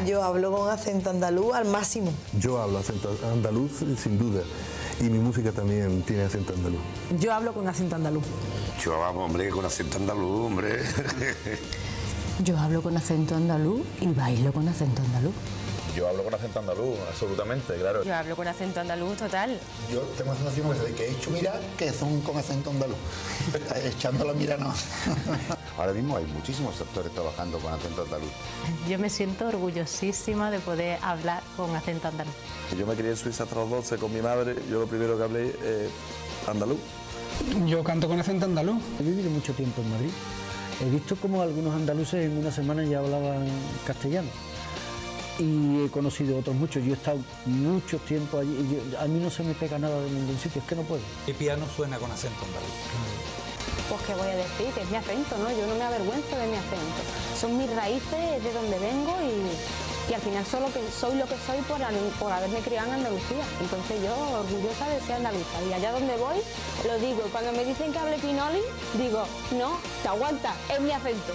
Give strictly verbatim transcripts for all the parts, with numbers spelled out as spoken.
yo hablo con acento andaluz al máximo. Yo hablo acento andaluz sin duda, y mi música también tiene acento andaluz. Yo hablo con acento andaluz. Yo, vamos, hombre, con acento andaluz, hombre. Yo hablo con acento andaluz y bailo con acento andaluz. Yo hablo con acento andaluz, absolutamente, claro. Yo hablo con acento andaluz total. Yo tengo la sensación de que he hecho mirar que son con acento andaluz. Echando la mira no. Ahora mismo hay muchísimos actores trabajando con acento andaluz. Yo me siento orgullosísima de poder hablar con acento andaluz. Yo me crié en Suiza hasta los doce con mi madre, yo lo primero que hablé es andaluz. Yo canto con acento andaluz. He vivido mucho tiempo en Madrid. He visto como algunos andaluces en una semana ya hablaban castellano. Y he conocido otros muchos. Yo he estado mucho tiempo allí y yo, a mí no se me pega nada de ningún sitio, es que no puedo. El piano suena con acento andaluz. Pues qué voy a decir, que es mi acento, ¿no? Yo no me avergüenzo de mi acento. Son mis raíces, es de donde vengo y, y al final soy lo que soy, lo que soy por, por haberme criado en Andalucía. Entonces yo orgullosa de ser andaluza y allá donde voy lo digo. Cuando me dicen que hable pinoli, digo, no, te aguanta, es mi acento.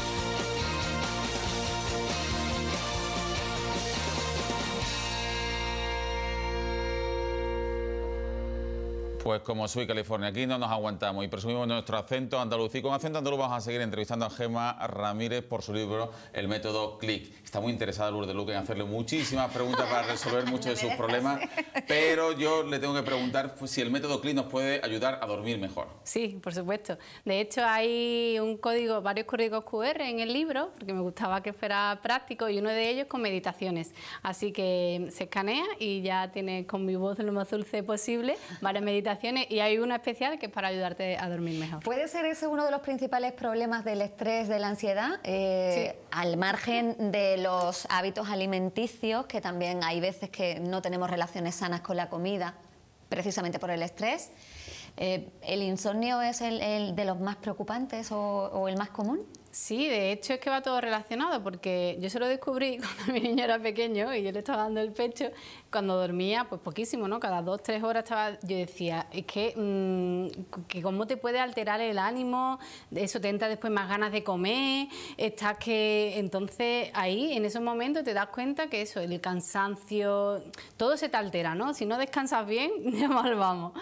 Pues como soy California, aquí no nos aguantamos y presumimos nuestro acento andaluz. Y con acento andaluz vamos a seguir entrevistando a Gemma Ramírez por su libro El método Click. Está muy interesada Lourdes Luque en hacerle muchísimas preguntas para resolver muchos de sus problemas, pero yo le tengo que preguntar pues, si el método Click nos puede ayudar a dormir mejor. Sí, por supuesto. De hecho hay un código, varios códigos cu erre en el libro, porque me gustaba que fuera práctico, y uno de ellos con meditaciones. Así que se escanea y ya tiene con mi voz lo más dulce posible varias meditaciones. Y hay una especial que es para ayudarte a dormir mejor. ¿Puede ser ese uno de los principales problemas del estrés, de la ansiedad? Eh, sí. Al margen de los hábitos alimenticios, que también hay veces que no tenemos relaciones sanas con la comida, precisamente por el estrés. Eh, ¿El insomnio es el, el de los más preocupantes o, o el más común? Sí, de hecho es que va todo relacionado, porque yo se lo descubrí cuando mi niño era pequeño y yo le estaba dando el pecho, cuando dormía, pues poquísimo, ¿no? Cada dos, tres horas estaba, yo decía, es que, mmm, que cómo te puede alterar el ánimo, eso te entra después más ganas de comer, estás que, entonces ahí, en esos momentos te das cuenta que eso, el cansancio, todo se te altera, ¿no? Si no descansas bien, ya mal vamos.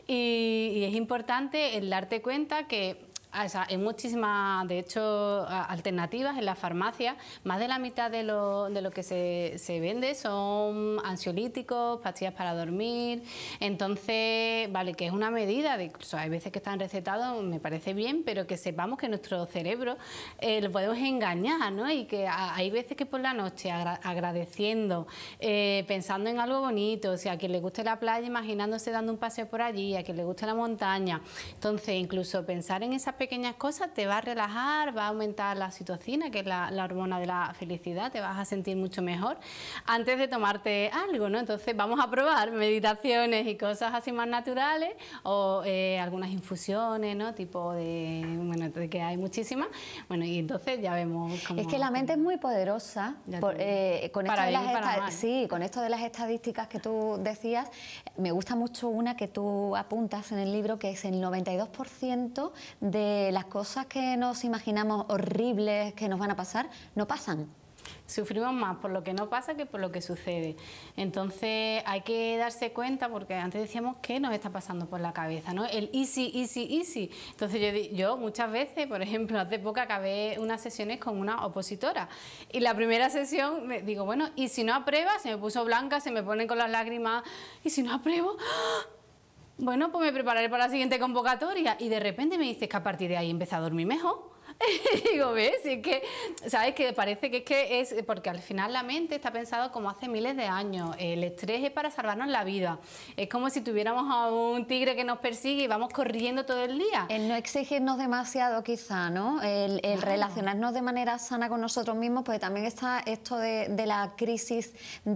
Y, y es importante el darte cuenta que O sea, hay muchísimas, de hecho, alternativas en la farmacia. Más de la mitad de lo, de lo que se, se vende son ansiolíticos, pastillas para dormir. Entonces, vale, que es una medida, de, incluso hay veces que están recetados, me parece bien, pero que sepamos que nuestro cerebro eh, lo podemos engañar, ¿no? Y que a, hay veces que por la noche, agra agradeciendo, eh, pensando en algo bonito, o sea, a quien le guste la playa, imaginándose dando un paseo por allí, a quien le guste la montaña. Entonces, incluso pensar en esas pequeñas cosas te va a relajar, va a aumentar la oxitocina, que es la, la hormona de la felicidad, te vas a sentir mucho mejor antes de tomarte algo, ¿no? Entonces vamos a probar meditaciones y cosas así más naturales o eh, algunas infusiones, ¿no? Tipo de, bueno, de que hay muchísimas, bueno, y entonces ya vemos cómo... Es que la mente es muy poderosa, por, eh, con, esto de las para sí, con esto de las estadísticas que tú decías, me gusta mucho una que tú apuntas en el libro, que es el noventa y dos por ciento de las cosas que nos imaginamos horribles que nos van a pasar, no pasan. Sufrimos más por lo que no pasa que por lo que sucede. Entonces hay que darse cuenta, porque antes decíamos que nos está pasando por la cabeza, ¿no? El easy, easy, easy. Entonces yo, yo muchas veces, por ejemplo, hace poco acabé unas sesiones con una opositora y la primera sesión me digo, bueno, y si no aprueba, se me puso blanca, se me ponen con las lágrimas, y si no apruebo... ¡ah! Bueno, pues me prepararé para la siguiente convocatoria. Y de repente me dices que a partir de ahí empecé a dormir mejor. Y digo, ¿ves? Y es que, ¿sabes? Que parece que es que es... Porque al final la mente está pensado como hace miles de años. El estrés es para salvarnos la vida. Es como si tuviéramos a un tigre que nos persigue y vamos corriendo todo el día. El no exigirnos demasiado, quizá, ¿no? El, el claro. relacionarnos de manera sana con nosotros mismos, porque también está esto de, de la crisis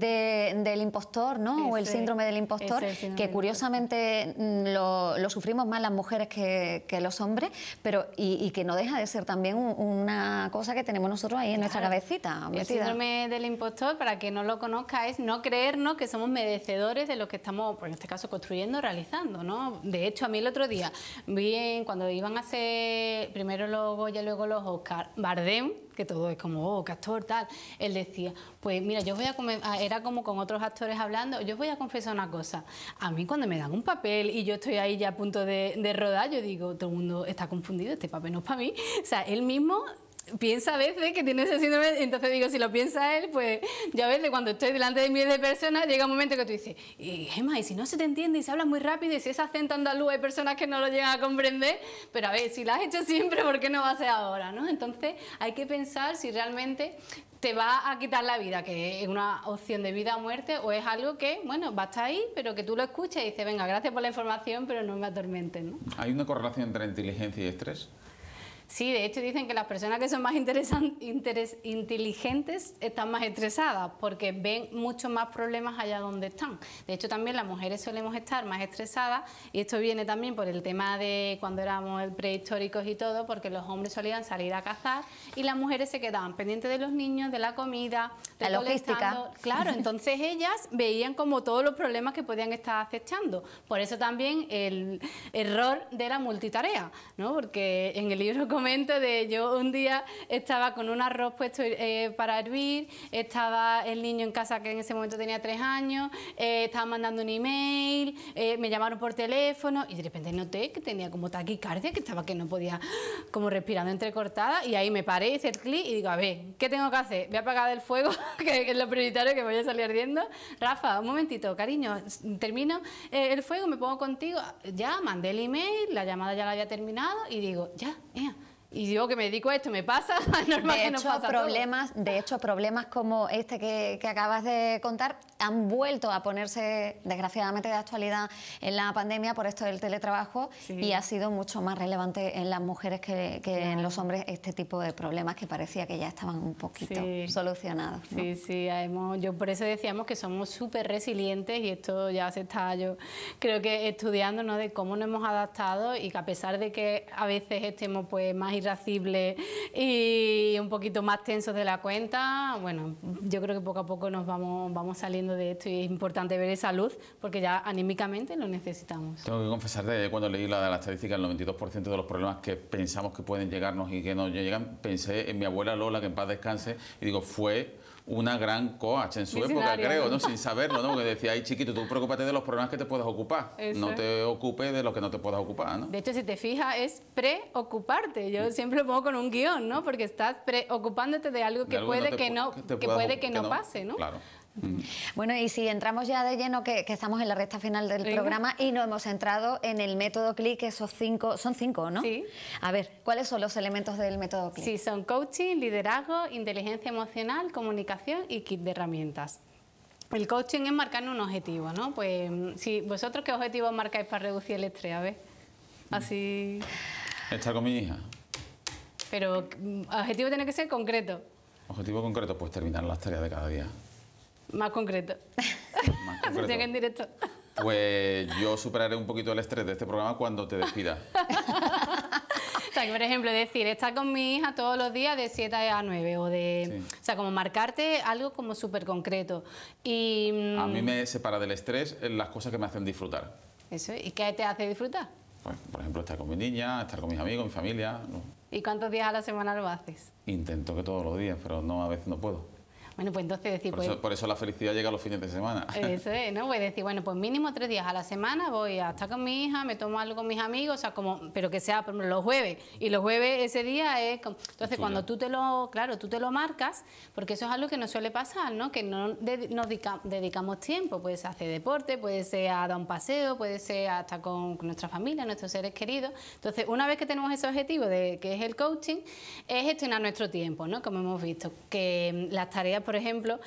de, del impostor, ¿no? Ese, o el síndrome del impostor, síndrome que curiosamente lo, lo sufrimos más las mujeres que, que los hombres, pero y, y que no deja de ser también una cosa que tenemos nosotros ahí en claro. nuestra cabecita metida. El síndrome del impostor, para quien no lo conozca, es no creernos que somos merecedores de lo que estamos, pues en este caso, construyendo, realizando, ¿no? De hecho, a mí el otro día vi en, cuando iban a hacer primero los Goya y luego los Oscar, Bardem, que todo es como, oh, qué actor, tal. Él decía, pues mira, yo voy a comer, era como con otros actores hablando, yo voy a confesar una cosa. A mí cuando me dan un papel y yo estoy ahí ya a punto de, de rodar, yo digo, todo el mundo está confundido, este papel no es para mí. O sea, él mismo piensa a veces que tiene ese síndrome, entonces digo, si lo piensa él, pues yo a veces cuando estoy delante de miles de personas llega un momento que tú dices, y Gemma, y si no se te entiende y se habla muy rápido y si ese acento andaluz hay personas que no lo llegan a comprender, pero a ver, si lo has hecho siempre, ¿por qué no va a ser ahora? ¿No? Entonces hay que pensar si realmente te va a quitar la vida, que es una opción de vida o muerte, o es algo que, bueno, va a estar ahí, pero que tú lo escuches y dices, venga, gracias por la información, pero no me atormentes, ¿no? ¿Hay una correlación entre inteligencia y estrés? Sí, de hecho dicen que las personas que son más interesan- interes- inteligentes están más estresadas porque ven muchos más problemas allá donde están. De hecho también las mujeres solemos estar más estresadas y esto viene también por el tema de cuando éramos prehistóricos y todo, porque los hombres solían salir a cazar y las mujeres se quedaban pendientes de los niños, de la comida, la logística. Claro, entonces ellas veían como todos los problemas que podían estar acechando. Por eso también el error de la multitarea, ¿no? Porque en el libro comento de yo un día estaba con un arroz puesto eh, para hervir, estaba el niño en casa que en ese momento tenía tres años, eh, estaba mandando un email, eh, me llamaron por teléfono y de repente noté que tenía como taquicardia, que estaba que no podía, como respirando entrecortada, y ahí me paré, hice el clic y digo, a ver, ¿qué tengo que hacer? Voy a apagar el fuego, que es lo prioritario, que voy a salir ardiendo. Rafa, un momentito, cariño, termino eh, el fuego, me pongo contigo, ya mandé el email, la llamada ya la había terminado y digo, ya, ya. Y yo que me dedico a esto, me pasa, normal de que nos hecho, pasa problemas, todo. De hecho, problemas como este que, que acabas de contar han vuelto a ponerse, desgraciadamente, de actualidad en la pandemia por esto del teletrabajo, sí. Y ha sido mucho más relevante en las mujeres que, que claro. en los hombres este tipo de problemas que parecía que ya estaban un poquito sí. solucionados, ¿no? Sí, sí, hemos, yo por eso decíamos que somos súper resilientes y esto ya se está, yo creo que estudiando, ¿no?, de cómo nos hemos adaptado y que a pesar de que a veces estemos pues más irascibles y un poquito más tensos de la cuenta, bueno, yo creo que poco a poco nos vamos, vamos saliendo de esto y es importante ver esa luz porque ya anímicamente lo necesitamos. Tengo que confesarte, cuando leí la de la estadística, el noventa y dos por ciento de los problemas que pensamos que pueden llegarnos y que no llegan, pensé en mi abuela Lola, que en paz descanse, y digo, fue una gran coach en su época, creo, ¿no? Sin saberlo, ¿no? Porque decía, ay, chiquito, tú preocúpate de los problemas que te puedas ocupar, Eso. no te ocupes de los que no te puedas ocupar, ¿no? De hecho, si te fijas, es preocuparte. Yo siempre lo pongo con un guión, ¿no? Porque estás preocupándote de algo que de algo puede, no que, no, que, que, puede que no que pase, ¿no? Claro. Bueno, y si entramos ya de lleno, que, que estamos en la recta final del Venga. programa y no hemos entrado en el método CLIC, esos cinco, son cinco, ¿no? Sí. A ver, ¿cuáles son los elementos del método CLIC? Sí, son coaching, liderazgo, inteligencia emocional, comunicación y kit de herramientas. El coaching es marcarnos un objetivo, ¿no? Pues, si vosotros, ¿qué objetivos marcáis para reducir el estrés? A ver, así... Estar con mi hija. Pero, ¿objetivo tiene que ser concreto? Objetivo concreto, pues terminar las tareas de cada día. Más concreto. Más concreto. en directo. Pues yo superaré un poquito el estrés de este programa cuando te despidas. O sea, que por ejemplo, decir, estar con mi hija todos los días de siete a nueve o de... Sí. O sea, como marcarte algo como súper concreto. Y... A mí me separa del estrés las cosas que me hacen disfrutar. Eso, ¿y qué te hace disfrutar? Pues, por ejemplo, estar con mi niña, estar con mis amigos, mi familia. ¿No? ¿Y cuántos días a la semana lo haces? Intento que todos los días, pero no, a veces no puedo. Bueno, pues entonces decir... Por, pues, eso, por eso la felicidad llega a los fines de semana. Eso es, ¿no? Pues decir, bueno, pues mínimo tres días a la semana voy a estar con mi hija, me tomo algo con mis amigos, o sea, como, pero que sea, por ejemplo, los jueves. Y los jueves ese día es... Como, entonces, es cuando tú te lo... Claro, tú te lo marcas, porque eso es algo que nos suele pasar, ¿no? Que no de, nos dedica, dedicamos tiempo. Puede ser a hacer deporte, puede ser a dar un paseo, puede ser a estar con, con nuestra familia, nuestros seres queridos. Entonces, una vez que tenemos ese objetivo de que es el coaching, es gestionar nuestro tiempo, ¿no? Como hemos visto. Que las tareas, por ejemplo...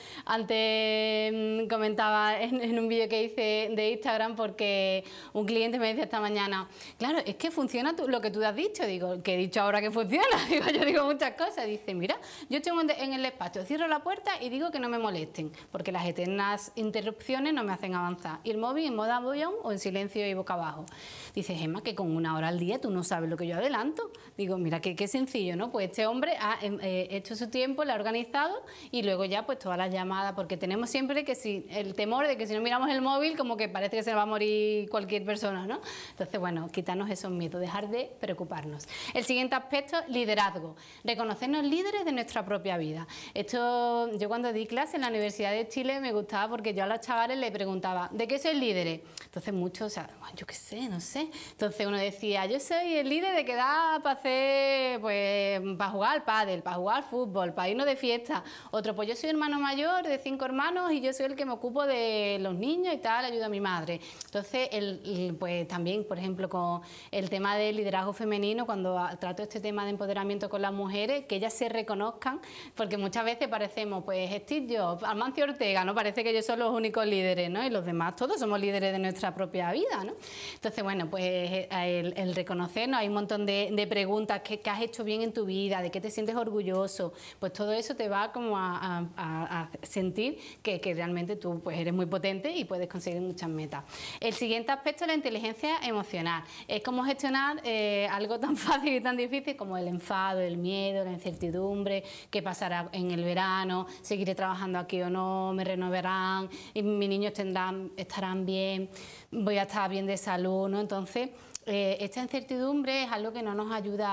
Antes comentaba en, en un vídeo que hice de Instagram porque un cliente me decía esta mañana, claro, es que funciona tú, lo que tú has dicho. Digo, ¿qué he dicho ahora que funciona? Digo, yo digo muchas cosas. Dice, mira, yo estoy en el despacho, cierro la puerta y digo que no me molesten, porque las eternas interrupciones no me hacen avanzar. Y el móvil en modo avión o en silencio y boca abajo. Dice, Gemma, que con una hora al día tú no sabes lo que yo adelanto. Digo, mira, qué, qué sencillo, ¿no? Pues este hombre ha eh, hecho su tiempo, lo ha organizado y luego ya ya pues todas las llamadas, porque tenemos siempre que si el temor de que si no miramos el móvil como que parece que se nos va a morir cualquier persona, ¿no? Entonces, bueno, quitarnos esos miedos, dejar de preocuparnos. El siguiente aspecto, liderazgo. Reconocernos líderes de nuestra propia vida. Esto, yo cuando di clase en la Universidad de Chile me gustaba porque yo a los chavales les preguntaba, ¿de qué sois líderes? Entonces muchos, o sea, yo qué sé, no sé. Entonces uno decía, yo soy el líder de que da para hacer, pues, para jugar al pádel, para jugar al fútbol, para irnos de fiesta. Otro, pues yo soy hermano mayor de cinco hermanos y yo soy el que me ocupo de los niños y tal, ayudo a mi madre. Entonces, el, el, pues también, por ejemplo, con el tema del liderazgo femenino, cuando trato este tema de empoderamiento con las mujeres, que ellas se reconozcan, porque muchas veces parecemos, pues, Steve Jobs, Amancio Ortega, ¿no? Parece que ellos son los únicos líderes, ¿no? Y los demás todos somos líderes de nuestra propia vida, ¿no? Entonces, bueno, pues el, el reconocernos, hay un montón de, de preguntas que, que has hecho bien en tu vida, de qué te sientes orgulloso, pues todo eso te va como a, a, a sentir que, que realmente tú pues eres muy potente y puedes conseguir muchas metas. El siguiente aspecto es la inteligencia emocional. Es cómo gestionar eh, algo tan fácil y tan difícil como el enfado, el miedo, la incertidumbre, qué pasará en el verano, seguiré trabajando aquí o no, me renovarán, y mis niños tendrán, estarán bien, voy a estar bien de salud, ¿no? Entonces, Eh, esta incertidumbre es algo que no nos ayuda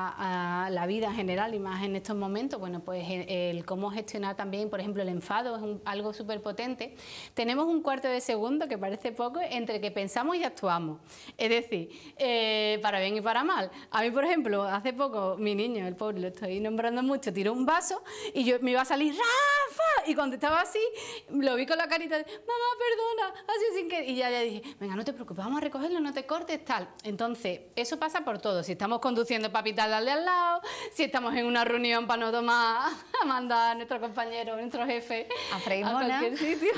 a, a la vida en general y más en estos momentos. Bueno, pues el, el cómo gestionar también, por ejemplo, el enfado es un, algo súper potente. Tenemos un cuarto de segundo, que parece poco, entre que pensamos y actuamos. Es decir, eh, para bien y para mal. A mí, por ejemplo, hace poco mi niño, el pobre, lo estoy nombrando mucho, tiró un vaso y yo me iba a salir ¡Rafa! Y cuando estaba así, lo vi con la carita de mamá, perdona, así sin que... Y ya le dije, venga, no te preocupes, vamos a recogerlo, no te cortes, tal. Entonces, eso pasa por todo. Si estamos conduciendo para pitarle al de al lado, si estamos en una reunión para no tomar, a mandar a nuestro compañero, a nuestro jefe a freír a mona. cualquier sitio.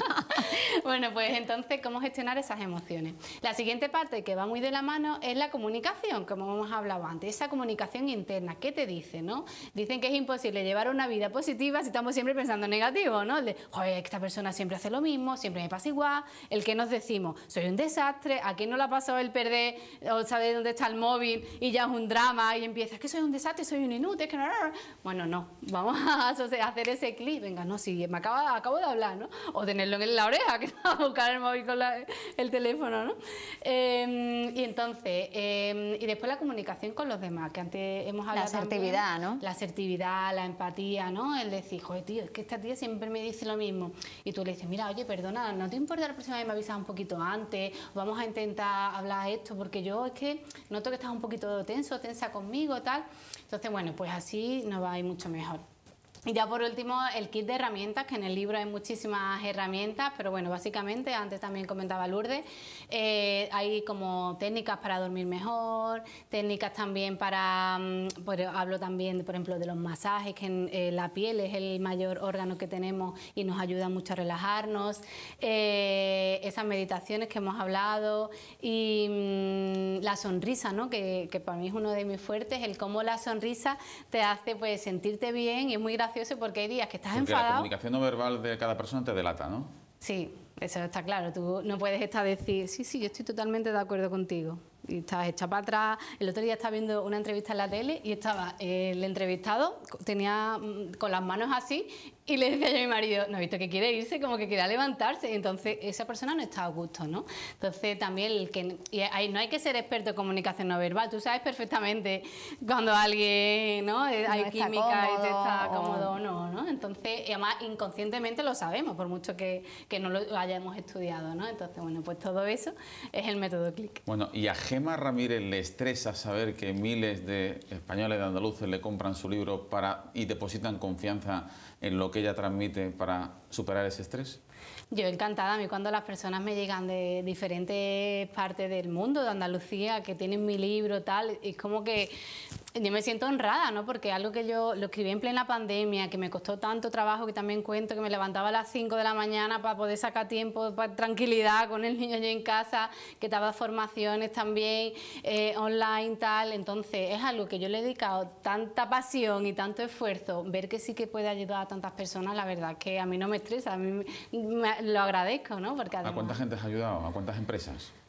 Bueno, pues entonces, ¿cómo gestionar esas emociones? La siguiente parte, que va muy de la mano, es la comunicación, como hemos hablado antes. Esa comunicación interna, ¿qué te dice, no? Dicen que es imposible llevar una vida positiva si estamos siempre pensando en negativo, ¿no? El de, joder, esta persona siempre hace lo mismo, siempre me pasa igual. El que nos decimos, soy un desastre, ¿a quién no le ha pasado el perder o saber dónde está el móvil y ya es un drama y empieza, es que soy un desastre, soy un inútil, que no, no, no. Bueno, no, vamos a hacer ese clic, venga, no, sí, me acabo, acabo de hablar, ¿no? O tenerlo en la oreja, que no va a buscar el móvil con la, el teléfono, ¿no? Eh, y entonces, eh, y después la comunicación con los demás, que antes hemos hablado. La asertividad, también, ¿no? La asertividad, la empatía, ¿no? El decir, joder, tío, es que esta tía siempre me dice lo mismo. Y tú le dices, mira, oye, perdona, ¿no te importa la próxima vez me avisas un poquito antes? Vamos a intentar hablar esto, porque yo es que noto que estás un poquito tenso, tensa conmigo, tal. Entonces, bueno, pues así nos va a ir mucho mejor. Y ya por último, el kit de herramientas, que en el libro hay muchísimas herramientas, pero bueno, básicamente, antes también comentaba Lourdes, eh, hay como técnicas para dormir mejor, técnicas también para, pues, hablo también, por ejemplo, de los masajes, que en, eh, la piel es el mayor órgano que tenemos y nos ayuda mucho a relajarnos, eh, esas meditaciones que hemos hablado y mmm, la sonrisa, ¿no? que, que para mí es uno de mis fuertes, el cómo la sonrisa te hace pues sentirte bien y es muy gracioso porque hay días que estás porque enfadado. La comunicación no verbal de cada persona te delata, ¿no? Sí, eso está claro. Tú no puedes estar a decir, sí, sí, yo estoy totalmente de acuerdo contigo. Y estás hecha para atrás. El otro día estaba viendo una entrevista en la tele y estaba el entrevistado, tenía con las manos así y le decía yo a mi marido, no he visto que quiere irse, como que quiere levantarse. Y entonces esa persona no está a gusto, ¿no? Entonces también el que, y hay, no hay que ser experto en comunicación no verbal. Tú sabes perfectamente cuando alguien, ¿no? Hay no química cómodo, y te está cómodo o no, ¿no? Entonces, y además inconscientemente lo sabemos, por mucho que, que no lo hayamos estudiado, ¿no? Entonces, bueno, pues todo eso es el método CLIC. Bueno, y a Gemma Ramírez le estresa saber que miles de españoles, de andaluces, le compran su libro para, y depositan confianza en lo que ella transmite para superar ese estrés. Yo encantada, a mí cuando las personas me llegan de diferentes partes del mundo, de Andalucía, que tienen mi libro, tal, es como que yo me siento honrada, ¿no? Porque algo que yo lo escribí en plena pandemia, que me costó tanto trabajo, que también cuento que me levantaba a las cinco de la mañana para poder sacar tiempo, para tranquilidad con el niño yo en casa, que daba formaciones también eh, online, tal. Entonces es algo que yo le he dedicado tanta pasión y tanto esfuerzo, ver que sí que puede ayudar a tantas personas, la verdad que a mí no me estresa, a mí me, me, lo agradezco, ¿no? Porque además, ¿a cuánta gente has ayudado? ¿A cuántas empresas?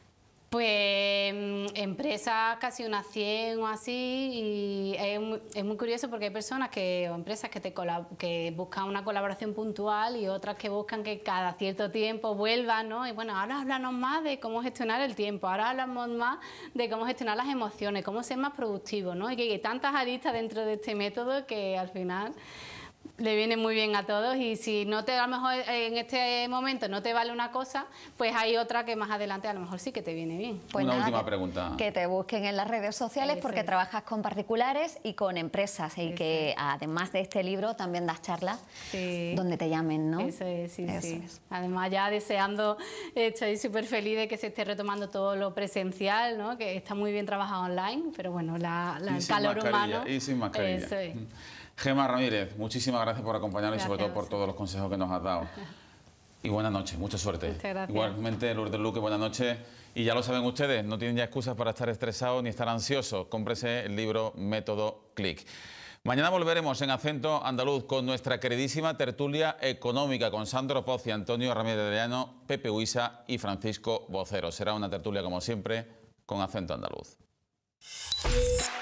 Pues empresas casi unas cien o así, y es muy, es muy curioso porque hay personas que, o empresas que, te que buscan una colaboración puntual y otras que buscan que cada cierto tiempo vuelvan, ¿no? Y bueno, ahora háblanos más de cómo gestionar el tiempo, ahora hablamos más de cómo gestionar las emociones, cómo ser más productivo, ¿no? Y que hay tantas aristas dentro de este método que al final le viene muy bien a todos, y si no te, a lo mejor en este momento no te vale una cosa, pues hay otra que más adelante a lo mejor sí que te viene bien. Pues una nada, última que, pregunta. Que te busquen en las redes sociales. Eso porque es. Trabajas con particulares y con empresas, y Eso que es. Además de este libro también das charlas sí. donde te llamen, ¿no? Eso es, sí, Eso sí. Es. Además ya deseando, estoy súper feliz de que se esté retomando todo lo presencial, ¿no? Que está muy bien trabajado online, pero bueno, la, la, el calor humano. Y sin mascarilla. Eso es. Gemma Ramírez, muchísimas gracias por acompañarnos gracias. y sobre todo por todos los consejos que nos has dado. Y buenas noches, mucha suerte. Muchas gracias. Igualmente, Lourdes Luque, buenas noches. Y ya lo saben ustedes, no tienen ya excusas para estar estresados ni estar ansiosos. Cómprese el libro Método Click. Mañana volveremos en Acento Andaluz con nuestra queridísima tertulia económica con Sandro Pozzi, Antonio Ramírez de Llano, Pepe Huisa y Francisco Vocero. Será una tertulia, como siempre, con Acento Andaluz.